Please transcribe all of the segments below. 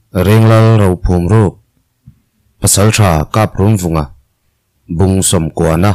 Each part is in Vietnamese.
Ringlal rau phum ru pasal tha kap rum vunga bung som kwana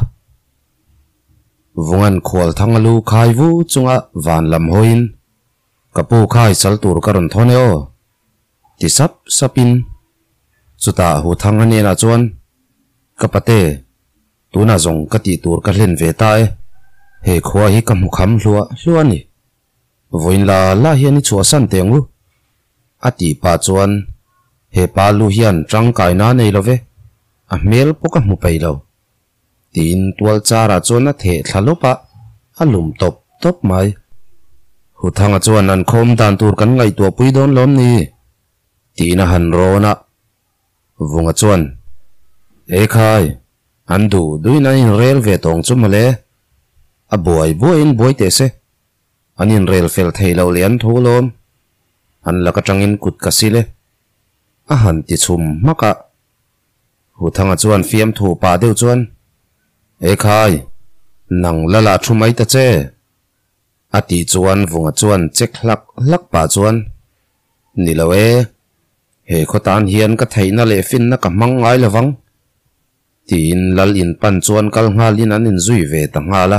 vungan khwal thangalu khai vu chunga van lam hoin kapu khai sal tur karon thone o ti sap sapin chuta hu thangani na chuan kapate tuna zong kati tur ka hlen ve ta e he khwa hi kam kham hlua ni voin la hian chu san tengu ati pa chuan he pa lu hian tang kai na nei love a mel poka mu pai lo tin tual chara chuan a the thalopa alum top mai hu thanga chuan an khom dan tur kan ngai to pui don lom ni tina han rona vunga chuan e khai an du duina in rel ve tong chumale a buai te se anin rel fel theilo lian thulom an laka tangin kut kasile a han ti chum maka hu thanga chuan fiam thu pa deu chuan e khai nang lala thumai ta che ati chuan vunga chuan chek lak pa chuan niloe he khotan hian ka theina le fin na ka mangai lawang tin lal in pan chuan kal ngalin an in zui ve ta ngala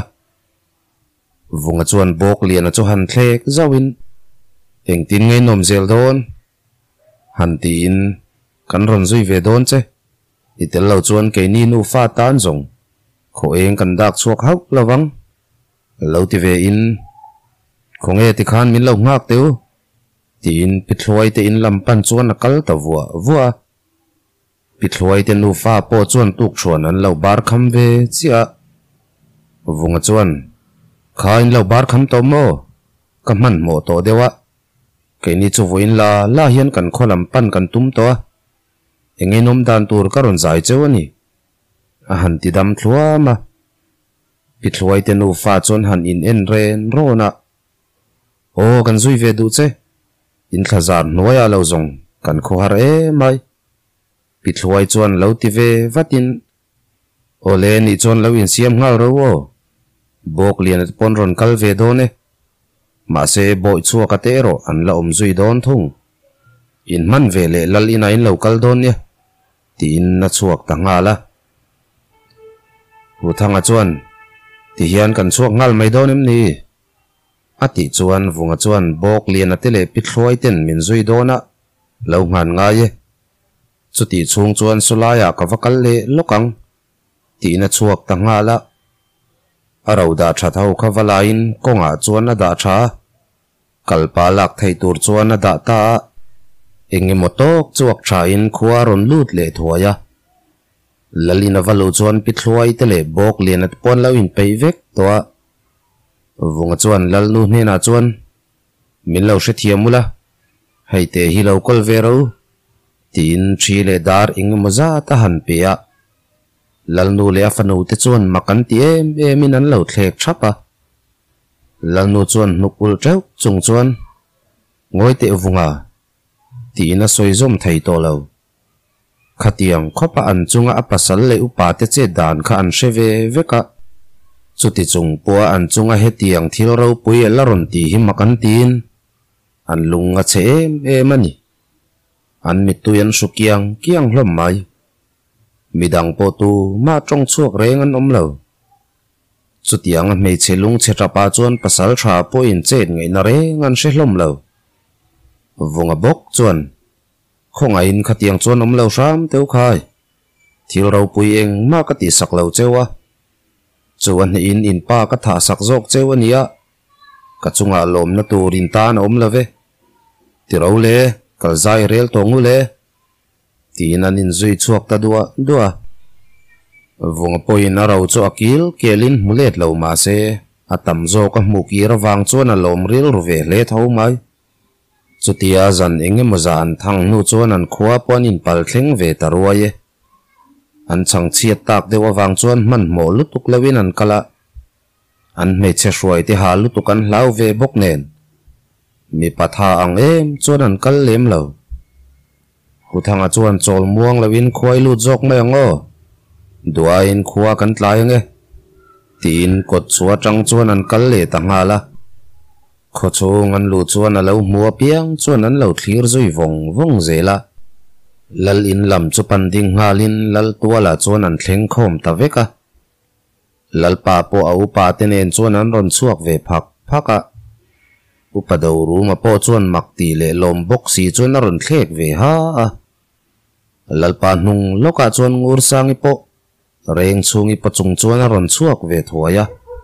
vunga chuan bok lian a chu han thlek zawin eng tin ngei nom zel don han tin kan ron zui ve don che itel lo chuan ke ni nu fa tan zong kho eng kan dak chuak hau lawang lo ti ve in khonge ti khan min lo ngak teu tin pithloi te in lampan chuan akal ta vua pithloi te nu fa po chuan tuk thron an lo bar kham ve chia vunga chuan khain lo bar kham to mo ka man mo to dewa ke ni chu voin la hian kan kholam pan kan tum to engei nom dan tur karon zai chewani a han ti dam thluama pithloi te nu fa chuan han in en ren rona o kan zui ve du che in thazar noya lo zong kan kho har e mai pithloi chuan lo ti ve vatin ole ni chuan lo in siam ngal ro o bok lian pon ron kal ve done ma se boi chuak ate ro an la om zui don thung in man ve le lal ina in lo kal don ne tin na chuak ta ngala hu thanga chuan ti hian kan chuak ngal mai don em ni ati chuan vunga chuan bok lian ate le pithloi ten min zui dona lo ngan nga ye chuti chung chuan sulaya ka vakal le lokang ti na chuak ta ngala arau da tha thau khawalain konga chuan ada tha kalpa lak thei tur chuan ada ta engi motok chuak tha in khuwa ron lut le thuaya lalina valu chuan pithloi te le bok lian at pon lo in pei vek to vunga chuan lal nu hne na chuan min lo she thiamula heite hi lo kol vero tin thi le dar ing moza ta han pia lal nu le afanu te chuan makan ti em in an lo thlek thapa lal nu chuan nukul treu chung chuan ngoi te vunga ti na soizom thei to lo khatiang khopa an chunga apasal le upa te che dan kha an sheve veka chuti chung puwa an chunga hetiang thil ro pui la ron ti hi makan tin an lunga che em ani an mituyan sukiang kiang hlom mai midang po tu ma trong chuak reng an om lo chutiang mei chelung chetapa chuan pasal tha po in chen ngei na re ngan she hlom lo vunga bok chuan khonga in khatiang chuan om lo ram teu khai thil ro pui eng ma ka ti sak lo chewa chuan in pa ka tha sak jok chewania ka chunga lom na turin ta na om love ti ro le kal zai rel tongu le tinan in zui chuak ta dua vunga poin arau chu akil kelin mulet lo ma se atam zo ka muki rawang chuan a lom ril ruve le tho mai chutia zan enge mozan thang nu chuan an khuwa pon in pal thleng ve taruaye an chang chiat tak dewa wang chuan man mo lutuk lawin an kala an me che hruai te ha lutuk an hlau ve bok nen mi patha ang em chuan an kal lem lo hu thanga chuan chol muang lawin khoi lut jok mai ngo duain khuwa kan tlai nge tin kot chua tang chuan an kal le ta ngala kho chung an lu chuan alo mua piang chuan an lo thlir zui vong zela lal in lam chu pan ding ngalin lal tuala chuan an thleng khom ta veka lal pa po au pa tenen chuan an ron chuak ve phaka upado ruma po chuan makti le lom boxi chuan a ron thlek ve ha lal pa hnung loka chuan ngur sang ipo reng chungi pachung chuan a ron chuak ve thuaya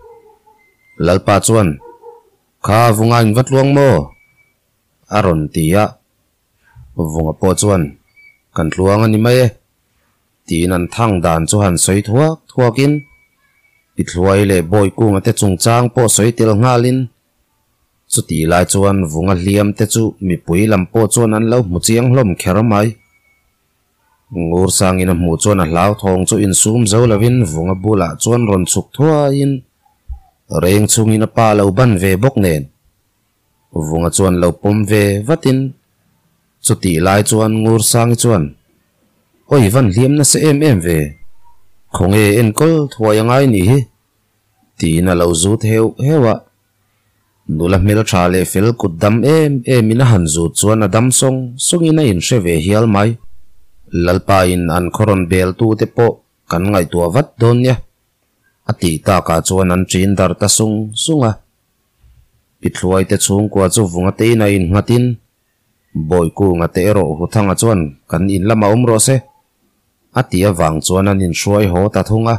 lal pa chuan kha vunga in vatluang mo aron tia vunga po chuan kan tluang ani mai tin an thang dan chu han soi thuakin pitluai le boy kunga te chungchang po soi tel ngalin chu ti lai chuan vunga hliam te chu mi pui lam po chuan an lo mu chiang hlom kheramai ngur sangin a mu chuan a hlau thong chu in sum zo lovin vunga bula chuan ron chuk thua in reng chungin a pa lo ban ve bok nen vunga chuan lo pom ve vatin chu ti lai chuan ngur sang chuan oi van hliam na se em ve khonge en kol thuaya ngai ni hi ti na lo zu theu hewa nula mel tha le fel kut dam em ina han zu chuan adam song ina in she ve hial mai lalpa in an khoron bel tu te po kan ngai tua vat don nya ati ta ka chuan an chin dar ta sunga pitluai te chung kwa chu vunga te na in ngatin boy ku nga te ro hu thanga chuan kan in lama ro se ati awang chuan an in hruai ho ta thunga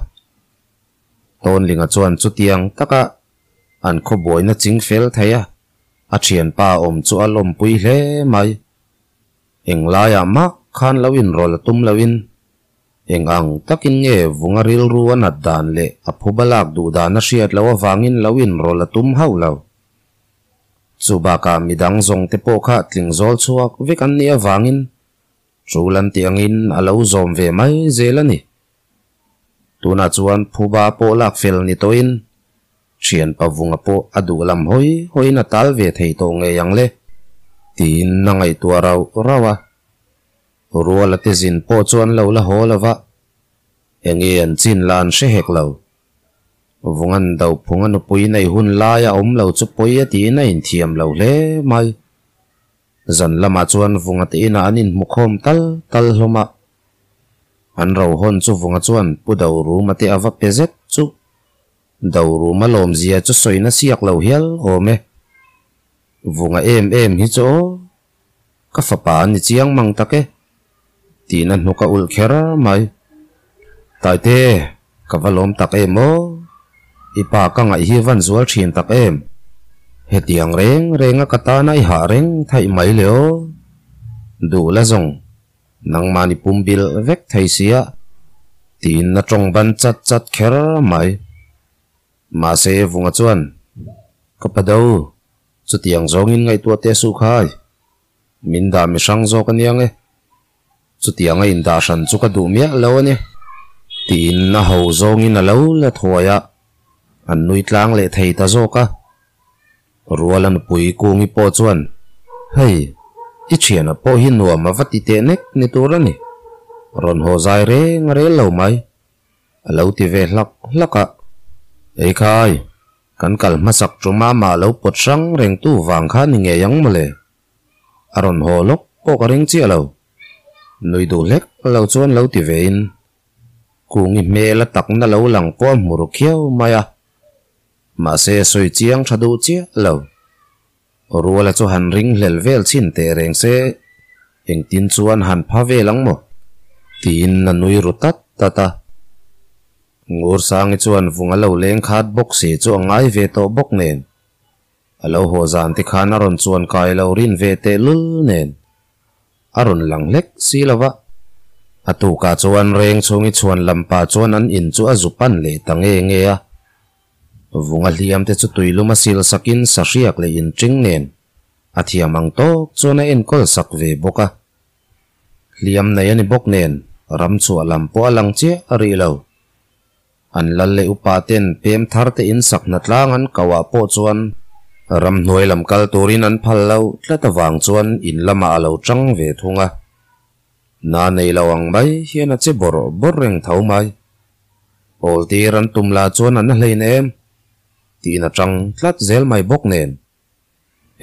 ton linga chuan chu tiang taka an kho boy na ching fel thaya a thian pa om chu alom pui hle mai englaya ma khan lawin rol tum lawin eng ang takin nge vunga ril ruan adan le aphubalak du da na hriat lawa wangin lawin rol tum haulo chubaka midang zong te po kha tling zol chuak vekan ni awangin chulan tiangin alo zom ve mai zelani tuna chuan phuba po lak fel ni toin thian pavunga po adu lam hoi na tal ve thei to nge yang le tin na ngai tua rawa ruala te zin po chuan lo la ho lova engi an chin lan she hek lo vungan dau phunga nu pui nei hun la ya om lo chu poi ati na in thiam lo le mai zan lama chuan vunga te ina anin mukhom tal hloma an ro hon chu vunga chuan pu dau ru mate awa pezet chu dau ru ma lom zia chu soina siak lo hial ome vunga em hi chu ka fa pa ni chiang mang take tinan nuka ul khera mai tai te kavalom tak emo ipa ka ngai hi van zual thin tak em hetiang renga katana I ha reng thai mai leo du la zong nang mani pumbil vek thai sia tin na trong ban chat khera mai ma se vunga chuan kapadau chu tiang zongin ngai tua te su khai min da mi sang zo kaniang e chu tianga in da san chu ka du mia lo ani tin na ho zongin alo la thoya an nui tlang le thei ta zo ka rualan pui kungi po chuan hei I thiana po hi nuam ma vati te nek ni turani ron ho zai re lo mai alo ti ve hlaka ei khai kan kal masak truma ma lo pot sang reng tu wang kha ni nge yang male aron ho lok po ka reng chi alo nui du lek lo chuan lo ti ve in kungi me la tak na lo lang po muru khiau maya ma se soi chiang thadu chia lo ruala chu han ring hlel vel chin te reng se eng tin chuan han pha ve lang mo tin na nui rutat tata ngur sang chuan vunga lo leng khat box se chu angai ve to bok nen alo ho zan ti khana ron chuan kai lo rin ve te lul nen aron lang lek silawa atu ka chuan reng chungi chuan lampa chuan an in chu azupan le tange nge a vunga hliam te chu tuiluma sil sakin sa riak le in tring nen athiamang to chuna en kol sak ve boka hliam nei ani bok nen ram chu alam po alang che ari lo an lal le upaten pem thar te in sak na tlang an kawa po chuan ram hnuai lam kal turin an phal lo tlata wang chuan in lama alo tang ve thunga na nei lawang mai hian a che bor reng thau mai ol tiran tumla chuan an hlein em tina tang tlat zel mai bok nen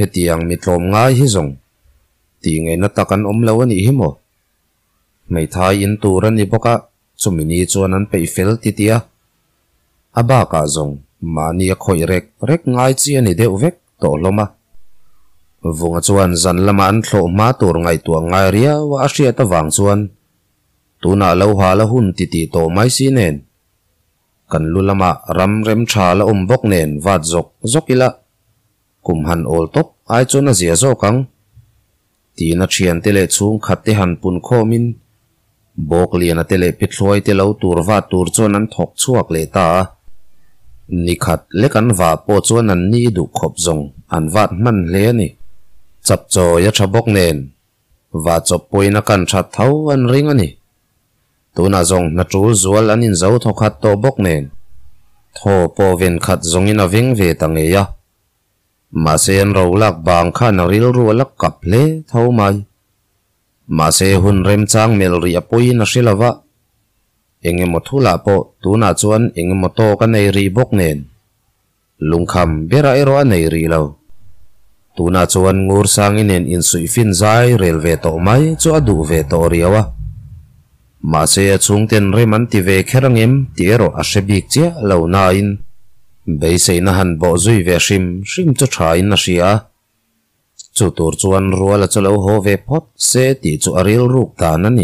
hetiang mitlom ngai hi zong ti nge na takan lo ani hi mo mai thai in turan ni boka chumini chuan an pei fel ti tia aba ka zong mani a khoi rek ngai chi ani deuh vek to loma vunga chuan zan lama an thlo ma tur ngai tua ngai ria wa ashia ta wang chuan tuna lo hala hun ti ti to mai si nen kan lulama ram rem tha la bok nen wat zokila kum han ol top ai chona zia zo kang ti na thian tele chung khat te han pun khomin bok lian tele pithloi te lo tur wa tur chon an thok chuak le ta ni khat le kan wa po chon an ni du khop zong an wat man le ni chap cho ya thabok nen wa chop poina kan tha thau an ring ani tuna zong na tul zual an in zo thokhat to bok nen tho po ven khat zong in a veng ve tange ya ma se an ro lak bang khan ril ru lak kap le thau mai ma se hun rem chang mel ri apoi na shilawa enge mothula po tuna chuan enge moto ka nei ri bok nen lungkham bera ero nei ri lo tuna chuan ngur sangin in sui fin zai railway to mai chu adu ve to riawa ma se chung ten reman ti ve kherangem ti ero a shebik chia lo na in bei sei na han bo zui ve shim chu tha in na sia chu tur chuan ruala chalo ho ve phot se ti chu aril ruk ta na ni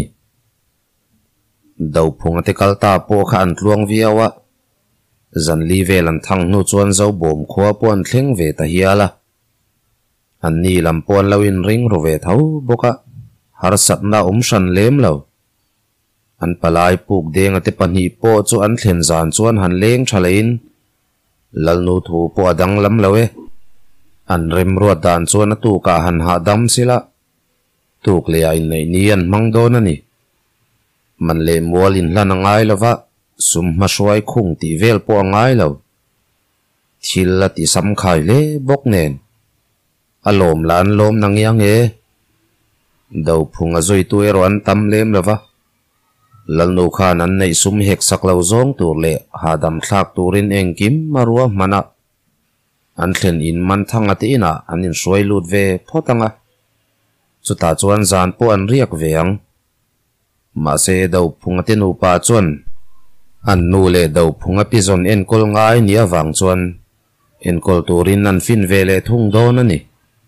dau phunga te kalta po kha an tluang viawa zan li ve lan thang nu chuan zo bom khwa pon thleng ve ta hiala an ni lam pon lo in ring ro ve thau boka har sat na shan lem lo an palai puk deng ate pani po chu an thlen zan chuan han leng thalein lal nu thu po adang lam loe an rem ro dan chuan tu ka han ha dam sila tuk le ai nei ni an mang don ani man le mual in lan ngai lova sum ma shwai khung ti vel po ngai lo thil la ti sam khai le bok nen alom lan lom nang yang e dau phunga zoi tu ero an tam lem lova lal nu khan an nei sum hek sak lo zong tur le hadam thlak turin engkim marua mana an thlen in man thanga te ina an in shoi lut ve photanga chuta chuan zan po an riak veang ma se dau phunga te nu pa chuan an nu le dau phunga pi zon en kol ngai ni awang chuan en kol turin an fin ve le thung don ani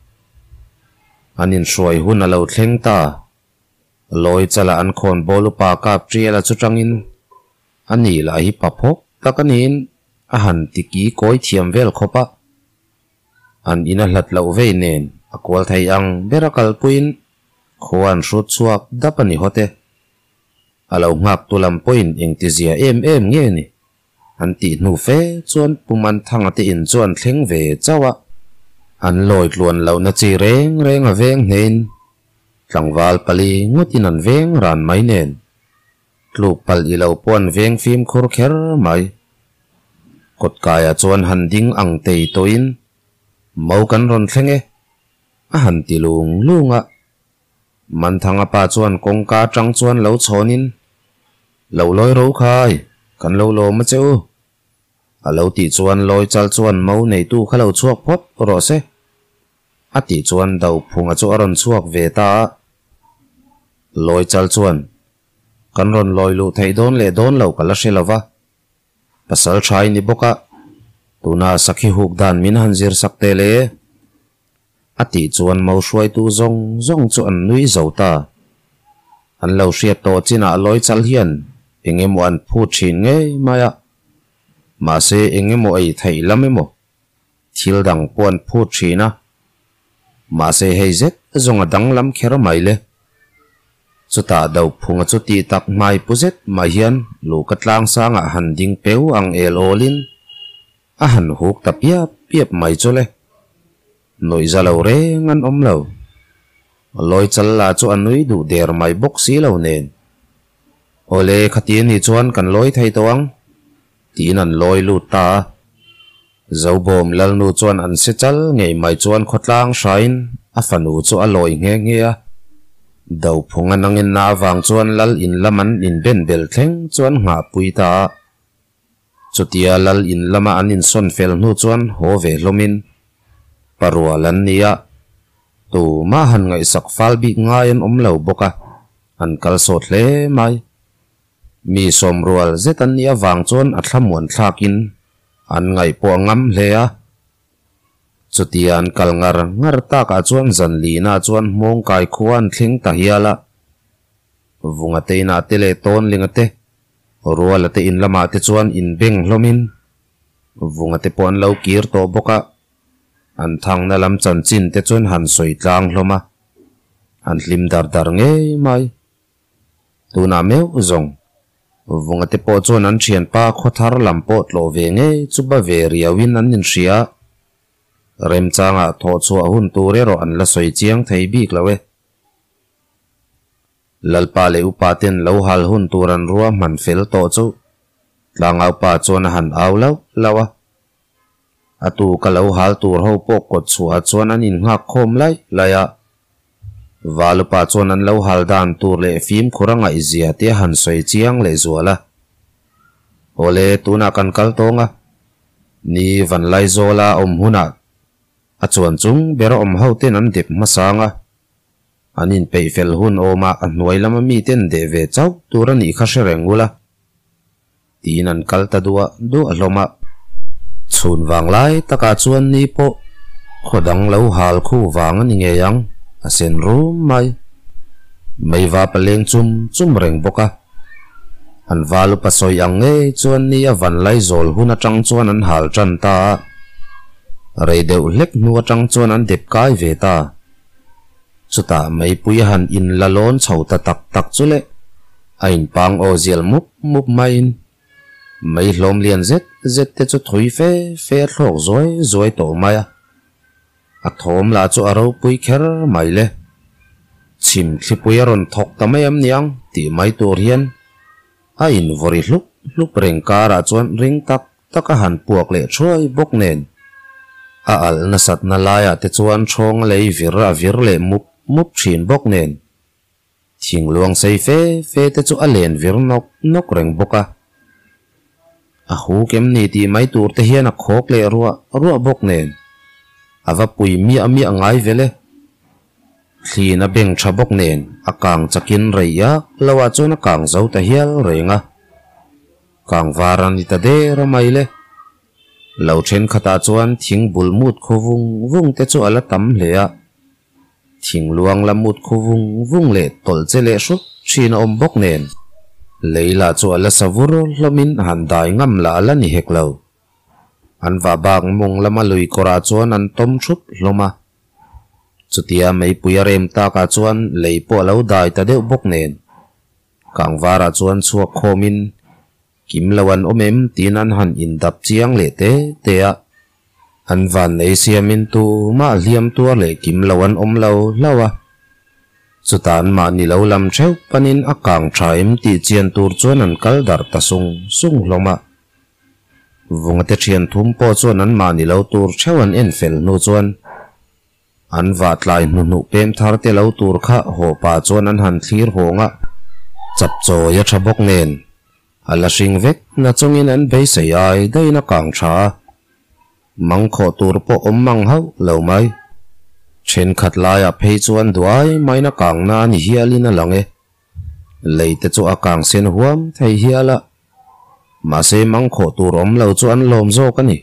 an in shoi hun alo thleng ta loi chala an khon bolu pa kap triela chutangin ani la hi paphok takanin a han tiki koi thiam vel khopa an ina hlat lo ve nen akwal thai ang berakal puin khoan shut chuak dapani hote alo ngak tulam poin engtizia em nge ni an ti nu fe chuan puman thanga te in chuan thleng ve chawa an loi tluan lo na chi reng aveng nen tlangwal pali ngutin an veng ran mai nen tluk pal i lo pon veng phim khur kher mai kot kaya chuan han ding ang tei toin mau kan ron thlenge a han ti lunga man thanga pa chuan kongka tang chuan lo chonin lo loi ro khai kan lo lo ma cheu a lo ti chuan loi chal chuan mau nei tu khalo chuak phot ro se a ti chuan dau phunga chu aron chuak ve ta loi chal chuan kan ron loi lu thei don le don lo kala shelawa pasal thai ni boka tuna sakhi huk dan min hanjir sakte le ati chuan mau shwai tu zong chu an nui zota an lo hriat to china loi chal hian engemo an phu thin nge maya ma se engemo ei thei lamemo thil dang pon phu thina ma se heizet zonga dang lam khera maile chuta dau phunga chuti tak mai puzet ma hian lu katlang sanga han ding peu ang el olin a han huk tapia piep mai chole noi zalo re ngan omlo loi challa chu anui du der mai bok si lo nen ole khatin ni chuan kan loi thei tawang tin an loi lu ta zo bom lal nu chuan an se chal ngei mai chuan khotlang shain a fanu chu a loi nge a dau phunga nangin na wang chuan lal in laman in ben bel thleng chuan nga puita chutia lal in lama an in son fel nu chuan ho ve lomin parualan nia tu ma han ngai sak falbi ngayan omlo boka an kalsot le mai mi som rual zetan nia wang chon athlamuan thlakin an ngai po ngam hlea chutian kalngar ta ka chuan zanli na chuan mong kai khuan thling ta hiala vunga te na te le ton lingate rual te in lama te chuan in beng hlomin vunga te pon lo kir to boka an thang na lam chan chin te chuan han soi tlang hloma an hlim dar nge mai tuna meu zong vunga te po chuan an thian pa khothar lampo tlo ve nge chuba ve riawin an in ria rem changa tho chua hun ture ro an la soi chiang thei bik lawe lalpa le upaten lo hal hun turan ruwa man fel to chu tlangau pa chuan han au lo lawa atu ka lo hal tur ho po kot chua chuan an in ngak khom lai laya walu pa chuan an lo hal dan tur le fim khuranga izia te han soi chiang le zuala ole tuna kan kal tonga ni van lai zola huna a chuan chung bero ho ten an dip masanga anin peifel hun oma an nuai lama mi ten de ve chau turani kha sherengula tinan kalta duwa du aloma chun wang lai taka chuan ni po khodang lo hal khu wang ani nge yang asen rum mai wa paleng chum reng boka an walu pasoi ang nge chuan ni a van lai zol hun atang chuan an hal tran ta rei deuh hlek nu atang chuan an dep kai ve ta chuta mai pui han in lalon chhota tak chule ain pang o zial mup main mai hlom lian zet te chu thui fe thlok zoi to maya a thom la chu aro pui kher mai le chim thli pui ron thok tamayam niang ti mai tur hian a in vori hluk reng kara chuan ring taka han puak le throi bok nen a al na sat na laya te chuan thong lei vir le mup thin bok nen thing luang sei fe te chu a len vir nok reng boka a hu kem ni ti mai tur te hian a khok le ruwa bok nen ava pui mi angai vele thlina beng tha bok nen a kang chakin reia lawa chona kang zo ta hial renga kang varan ni ta de ramai le lo then khata chuan thing bulmut khowung te chu ala tam hlea thing luang lamut khowung le tol chele shu thin om bok nen leila chu ala savur hlomin han dai ngam la ala ni heklo an va bang mong lama lui kora chuan an tom thup hloma chutia mai puya rem ta ka chuan leipo lo dai ta deuh bok nen kang vara chuan chuak khomin kim lawan omem tinan han in dap chiang le te a an van nei siamin tu ma liam tur le kim lawan om lo lawa chutan ma ni lo lam theu panin akang thaim ti chian tur chuan an kal dar ta sung hloma vunga te thian thum po chuan an ma ni lo tur theuan en fel nu chuan an vat lai nu pem thar te lo tur kha ho pa chuan an han thlir honga chap cho ya thabok nen ala sing vek na chungin an be sei ai dai na kang tha mang kho tur po mang hau lo mai chen khat la ya phei chuan duai mai na kang na ni hialina lange leite chu akang sen huam thei hiala ma se mang kho tur om lo chuan lom zo ka ni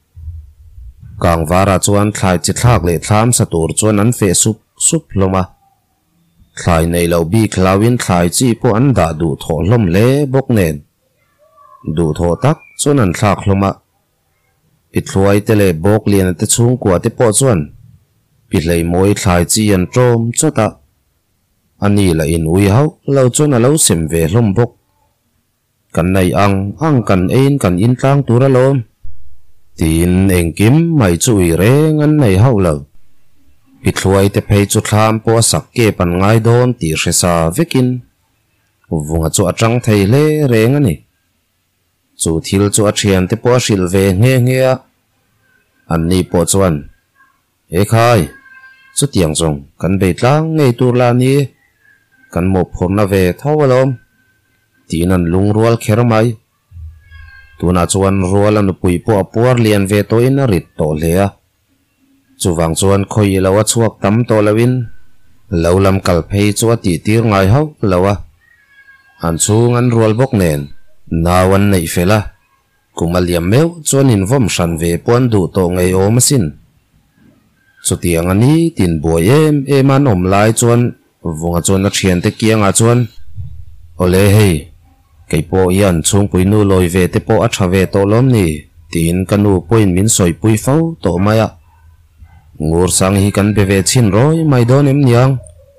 kang vara chuan thlai chi thlak le thlam sa tur chuan an fe sup loma thlai nei lo bi khlawin thlai chi po an da du tho hlom le bok nen du tho tak chuan an thlak hloma pitluai te le bok lian te chung kwa te po chuan pihlei moi thlai chi an trom chota ani la in ui hau lo chuan a lo sem ve hlom bok kan nei ang kan ein kan in tlang tura lom tin engkim mai chui reng an nei hau lo pitluai te phei chu thlam po sak ke pan ngai don ti resa vekin vunga chu atang thei le reng ani chu thil chu a thian te po hril ve nge a an ni po chuan e khai chu tiang zong kan be tlang ngei tur la ni kan mo phom na ve thawalom tinan lung rual kher mai tuna chuan rual an pui po apuar lian ve to in a rit to hlea chu wang chuan khoi lo a chuak tam to lawin lo lam kal phei chu ti tir ngai ho lo a an chung an rual bok nen nawan nei fela kumaliam meu chuan in vom san ve pon du to ngai o masin chu tiang ani tin boy em an om lai chuan vunga chuan a thian te kianga chuan ole hei keipo yan chung pui nu loi ve te po a tha ve to lom ni tin kanu point min soi pui fo to maya ngur sang hi kan be ve chin roi mai don em niang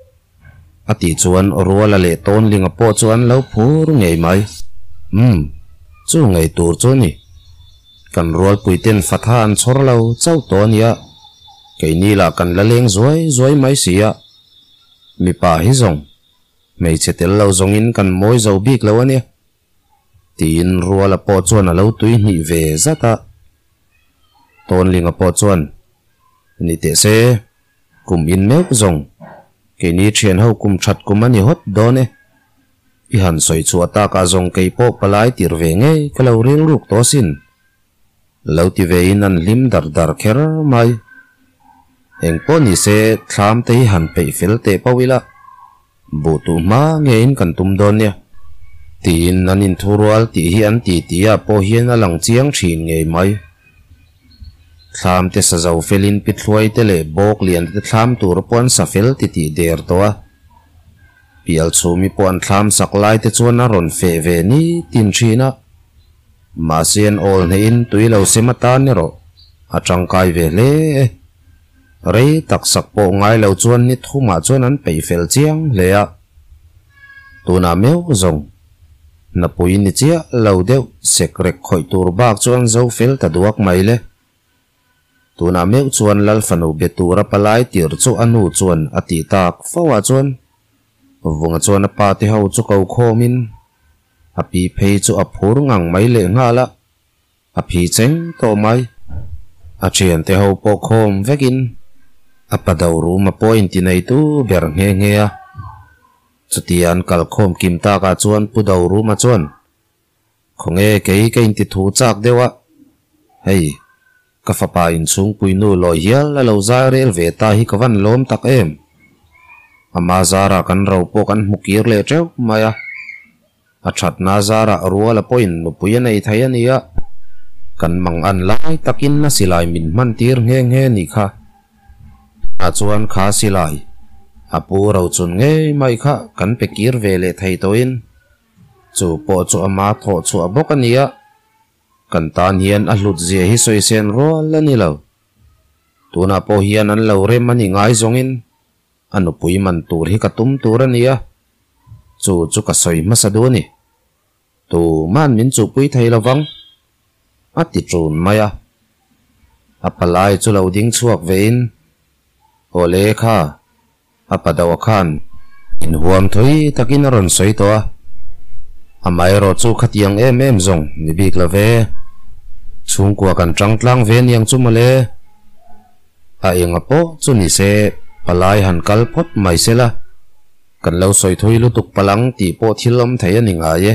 ati chuan ruala le ton linga po chuan lo phur ngei mai chu ngei tur chu ni kan rual puiten fatha an chhor lo chau to nia keini la kan la leng zoi mai sia mi pa hi zong mei chetel lo zong in kan moi zo bik lo ania tin ruala po chuan a lo tui ni ve zata ton linga po chuan ni te se kum in mek zong keini thian ho kum that kum ani hot done i han soi chu ata ka zong keipo palai tir ve nge kalo reng ruk to sin lo ti ve in an lim dar kher mai engpo ni se thlam te han pe fel te pawila bu tu ma nge in kan tum don nia tin an in thurual ti hi an ti tia po hian a lang chiang thin nge mai thlam te sa zo felin pithloi te le bok lian te thlam tur pon sa fel ti der to a pial chumi pon thlam saklai te chuan a ron fe ve ni tin thina ma sian ol ne in tuilo semata ne ro a tangkai ve le re tak sak po ngai lo chuan ni thuma chuan an pe fel chiang le a tuna meu zong na pui ni chia lo deuh sekrek khoi tur bak chuan zo fel ta duak mai le tuna meu chuan lal fanu betura palai tir chu anu chuan ati tak fawa chuan vunga chuan a pa te ho chu ko khomin a pi phei chu a phur ngang mai le ngala a phi cheng to mai a thian te ho po khom vekin a padau ru ma point ti nei tu ber nge a chutian kal khom kim ta ka chuan pu dau ru ma chuan khonge ke in ti thu chak dewa hei ka fa pa in chung pui nu lo hial la lo za rel ve ta hi ka van lom tak em ama zara kan ro po kan mukir le treu maya a that na zara ruala point nu pui nei thai ania kan mang an lai takin na silai min man tir nge ni kha a chuan kha silai apu ro chun nge mai kha kan pe kir ve le thai to in chu po chu ama tho chu abok ania kan tan hian a hlut zia hi soi sen ro lani lo tuna po hian an lo rem ani ngai zongin anu pui man tur hi ka tum tur ania chu ka soi masadu ni tu man min chu pui thai lawang ati chun maya apalai chu lo ding chuak vein ole kha apadawa khan in huam thoi takin ron soi to amai ro chu khatiang em zong ni bik la ve chung kwa kan tlang ve niang chu male a enga po chu ni se palai han kal phot mai sela kan lo soi thoi lutuk palang ti po thilom thai ani nga ye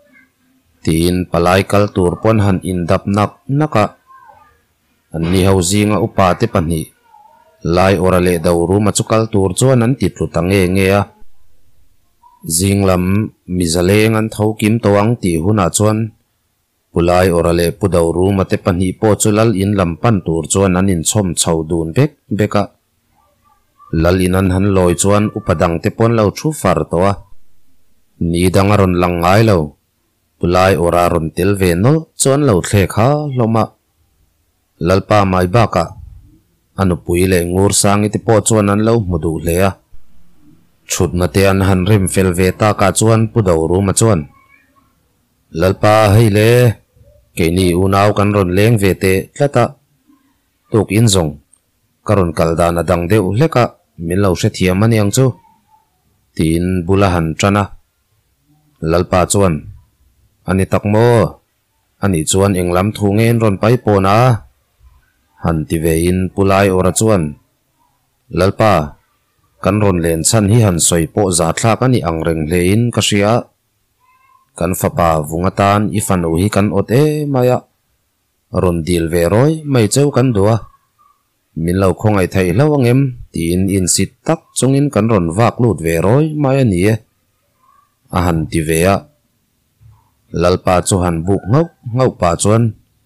tin palai kal tur pon han in dap naka an ni hauzinga upa te pani lai orale dauru machukal tur chuan an titlu tange nge a zinglam mizaleng an thau kim tawang ti huna chuan pulai orale pudauru mate pani po chulal in lampan tur chuan an in chom chho dun beka lalin an han loi chuan upadang te pon lo thu far to a ni dangaron langai lo pulai ora ron tel ve no chuan lo thle kha loma lalpa mai baka anu pui le ngur sang iti po chuan an lo mudu hle a chut na te an han rem fel ve ta ka chuan pudaw ru ma chuan lalpa hei le ke ni unaw kan ron leng ve te tlata tuk in zong karon kalda na dang deuh hleka min lo hre thiam aniang chu tin bula han trana lalpa chuan ani takmo ani chuan englam thu ngen ron pai pona han ti ve in pulai ora chuan lalpa kan ron len chan hi han soi po za thlak ani ang reng hle in ka ria kan fapa vungatan ifanu hi kan ot e maya ron dil ve roi mai cheu kan dua min lo khong ai thei lo angem tin in sit tak chungin kan ron vak lut ve roi mai ani e a han ti ve a lalpa chu han buk ngau pa chuan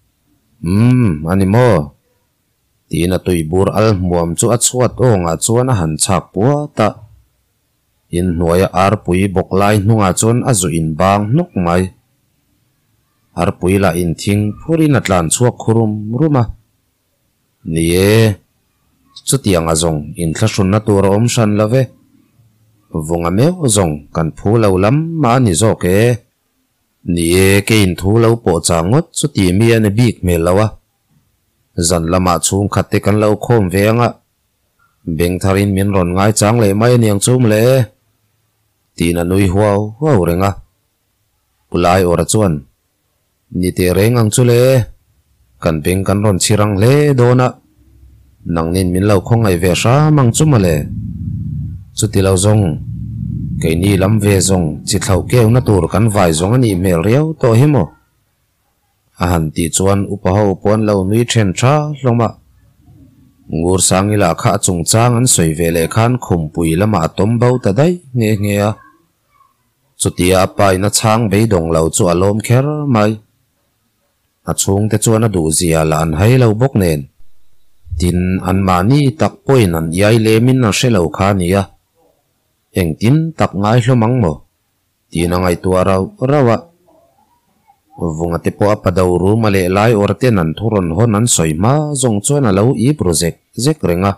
ani mo tin a tui bur al muam chu a chuat onga chuan a han chak puwa ta in hnuaia ar pui bok lai hnunga chuan a zu in bang nuk mai ar pui la in thing phurin atlan chuak khurum ruma ni e chu tiang a zong in thlashun na tur om shan lave vunga meu zong kan phu lo lam ma ni zo ke ni e ke in thu lo po changot chu ti mi an bik me lawa zan lama chung khatte kan lo khom venga beng tharin min ron ngai chang le mai niang chum le tina nui huau renga pulai ora chuan ni te rengang chule kan beng kan ron chirang le dona nangnin min lo khong ai ve sha mang chuma le chuti lo zong ke ni lam ve zong chi thau keu na tur kan vai zong ani mel riau to himo a han ti chuan upaho pon lo nui then tha hloma ngur sangila kha chung chang an soi ve le khan khum pui lama tom bau ta dai nge a chutia pai na chang be dong lo chu alom kher mai a chung te chuan a du zia lan hai lo bok nen tin an mani tak poin an yai le min na shelo kha nia eng tin tak ngai hlomang mo tin angai tu rawa vunga te po apadaw ru male lai orte nan thuron hon an soima zong chuan alo I project zek renga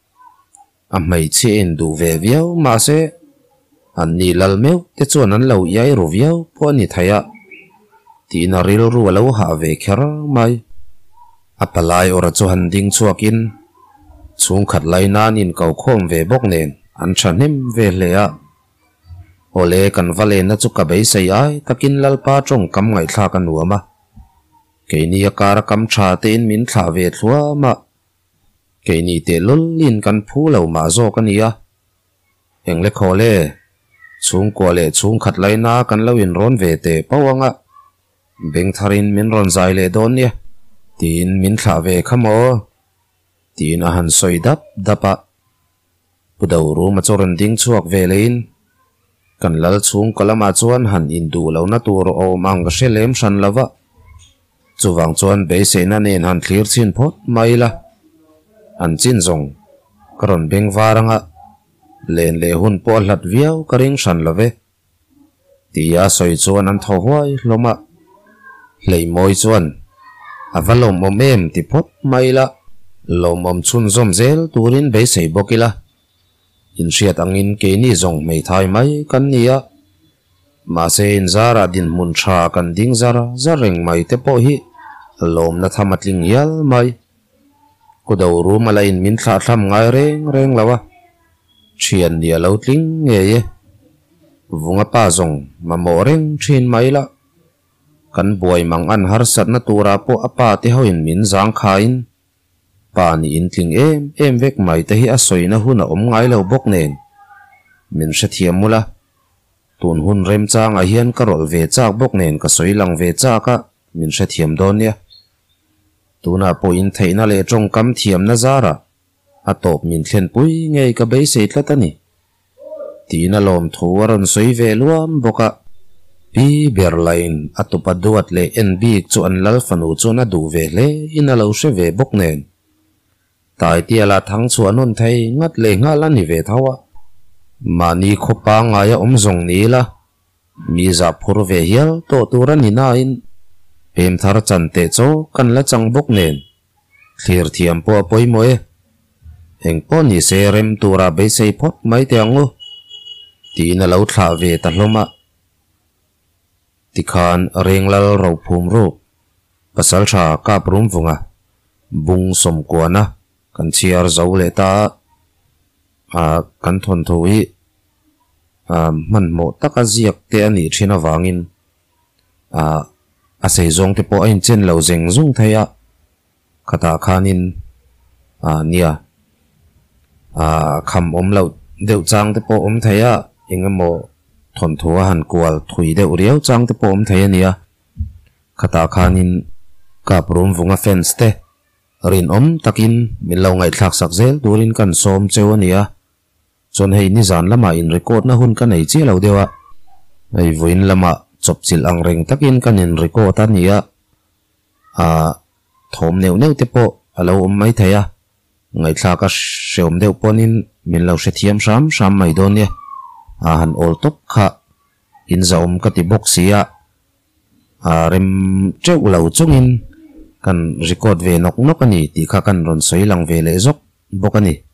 a mai che in du ve viau ma se an ni lal meu te chuan an lo yai ru viau po ni thaya ti na ril ru alo ha ve kher mai apalai ora chu han ding chuakin chung khat lai nan in kau khom ve bok nen an thanem ve le a ole kan vale na chu ka bei sei ai takin lalpa tong kam ngai thla kan nuama keini akar kam tha te in min thla ve thua ma keini te lol lin kan phu lo ma zo kania engle khole chung ko le chung khat lai na kan lo in ron ve te pawanga beng tharin min ron zai le don nia tin min thla ve khamo tin a han soi dapa pudaw ru ma choran ding chuak ve lein kan lal chung kalama chuan han in du lo na tur o mang ka shelem san lava chuwang chuan be se na nen han thlir chin phot maila an chin zong karon beng waranga len le hun po hlat viau karing san lave tia soi chuan an tho huai loma hlei moi chuan avalom momem ti phot maila lomom chun zom zel turin be sei bokila in siat angin ke ni zong mei thai mai kan nia ma se in zara din mun tha kan ding zara zareng mai te po hi lom na thamatling yal mai kudaw ru mala in min thla thlam ngai reng lawa thian dia lo tling nge ye vunga pa zong ma mo reng thin mai la kan buai mang an har sat na tura po apa te hoin min zang khain pa ni in tling em vek mai te hi a soina huna om ngai lo bok nen min sha thiam mula tun hun rem chang a hian karol ve chak bok nen ka soi lang ve chaka min sha thiam don nia tuna po in theina le tong kam thiam na zara a top min thlen pui ngei ka be se tlatani tina lom thuaron soi ve luam boka pi berlain atupa duat le nb chu an lal fanu chu na du ve le ina lo she ve bok nen tai tia la thang chuan non thei ngat le nga la ni ve thawa mani khopa nga ya om zong ni la mi za phur ve hial to tura ni na in pem thar chan te cho kan la chang bok nen thlir thiam po poi moe heng po ni se rem tura be sei phot mai te angu ti na lo thla ve ta hloma tikhan renglal ro phum ro pasal tha ka prum vunga bung som kwana kan chiar zo le ta kan thon thui man mo taka ziak te ani thina wangin a sei zong te po ain chen lo zeng zung thaya khata khanin nia kham om lo deu chang te po om thaya engamo thon thua han kwal thui deu riau chang te po om thaya nia khata khanin ka prum vunga fence te rin takin min lo ngai thak sak zel turin kan som cheu ania chon hei ni zan lama in record na hun kan ei che lo dewa ei voin lama chop chil ang reng takin kan in record ania thom neu neu te po alo mai thaya ngai thaka seom deuh ponin min lo se thiam sam mai don nia han ol top kha in zaum ka ti box sia rem cheu lo chungin kan record ve nok nok ani ti kha kan ron soi lang ve le zok bokani